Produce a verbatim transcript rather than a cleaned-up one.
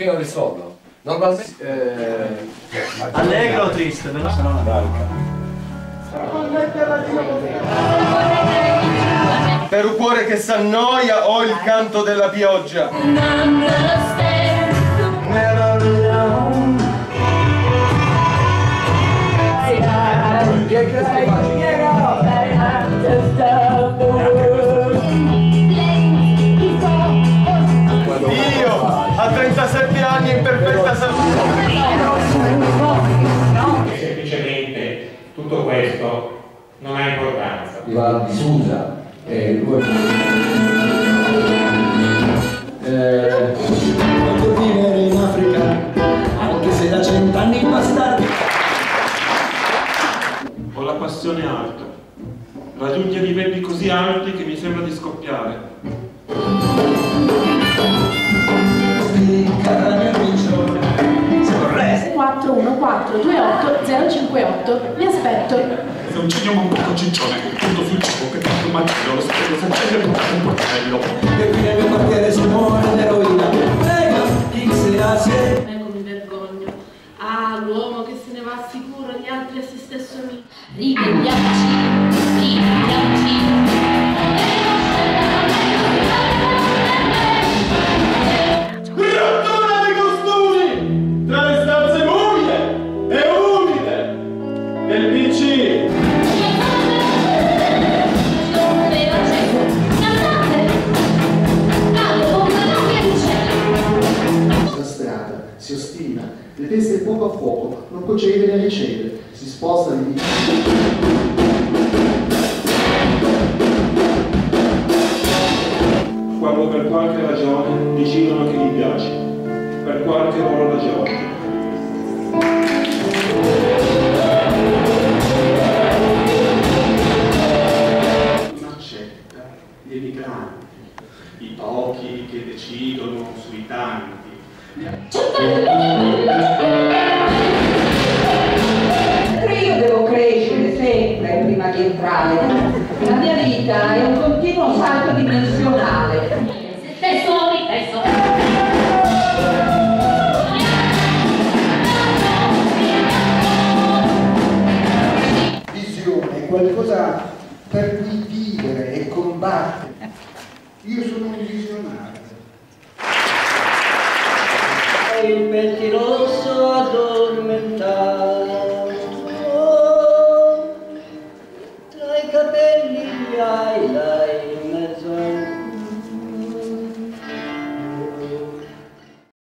io lo risolvo. Normalmente... Eh... Allegro o triste? Non sarà una barca. Per un cuore che s'annoia ho il canto della pioggia. Io a trentasette anni in perfetta salute. Semplicemente tutto questo non ha importanza. Val di Susa e due eh... voglio vivere in Africa anche se da cent'anni bastardi. Ho la passione alta, raggiunge livelli così alti che mi sembra di scoppiare. quattro uno quattro due otto zero cinque otto, vi aspetto. Se uccidiamo un poco ciccione, punto sul cibo che tanto mangiare, lo spiego, se c'è un portello. E qui nel mio quartiere si muore l'eroina. Prego, chi sarà se? Ecco, mi vergogno. Ah, l'uomo che se ne va sicuro, gli altri a se stesso amico. Rivediamoci, rivediamoci. Rottura di costumi tra le stanze buie e umide del P C. Sulla strada si ostina, le teste poco a poco, non concede né riceve, si sposta di Quando per qualche ragione decidono che gli piaci, per qualche loro ragione. Non accetta gli emigranti, i pochi che decidono sui tanti. Io devo crescere sempre prima di entrare. La mia vita è un continuo salto dimensionale. Stesso, stesso. visione, è qualcosa per cui vivere e combattere. Io sono un visionario. E il pettirosso addormentato, tra i capelli gli hai la